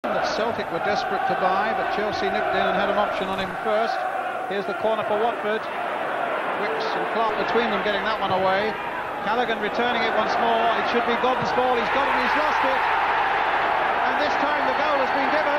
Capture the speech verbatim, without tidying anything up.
that Celtic were desperate to buy, but Chelsea nipped in and had an option on him first. Here's the corner for Watford. Wicks and Clark between them getting that one away. Callaghan returning it once more. It should be Godden's ball. He's got it, he's lost it. And this time the goal has been given.